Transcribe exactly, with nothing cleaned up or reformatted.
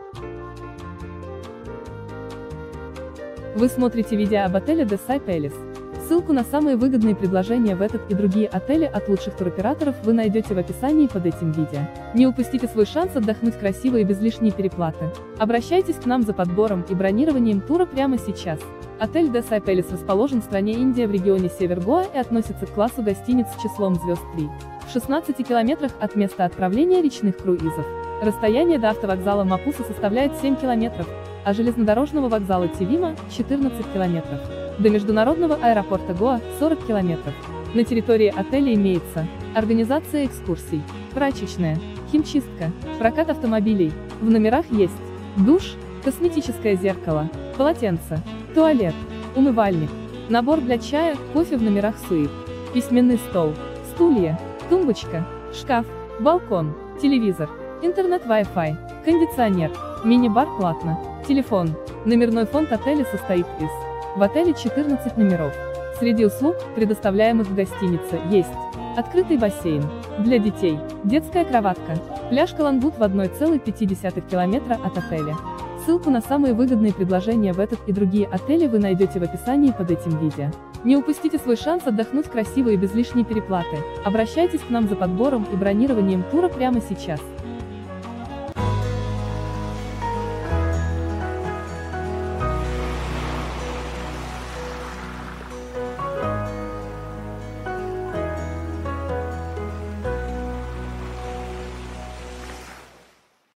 Вы смотрите видео об отеле Desai Palace. Ссылку на самые выгодные предложения в этот и другие отели от лучших туроператоров вы найдете в описании под этим видео. Не упустите свой шанс отдохнуть красиво и без лишней переплаты. Обращайтесь к нам за подбором и бронированием тура прямо сейчас. Отель Desai Palace расположен в стране Индия в регионе Север Гоа и относится к классу гостиниц с числом звезд три. В шестнадцати километрах от места отправления речных круизов. Расстояние до автовокзала Мапуса составляет семь километров, а железнодорожного вокзала Тивима – четырнадцать километров. До международного аэропорта Гоа – сорок километров. На территории отеля имеется организация экскурсий, прачечная, химчистка, прокат автомобилей. В номерах есть душ, косметическое зеркало, полотенце, туалет, умывальник, набор для чая, кофе в номерах суит, письменный стол, стулья, тумбочка, шкаф, балкон, телевизор, интернет Wi-Fi, кондиционер, мини-бар платно, телефон. Номерной фонд отеля состоит из: в отеле четырнадцать номеров. Среди услуг, предоставляемых в гостинице, есть открытый бассейн для детей, детская кроватка, пляж Калангут в одной целой пяти десятых километра от отеля. Ссылку на самые выгодные предложения в этот и другие отели вы найдете в описании под этим видео. Не упустите свой шанс отдохнуть красиво и без лишней переплаты. Обращайтесь к нам за подбором и бронированием тура прямо сейчас.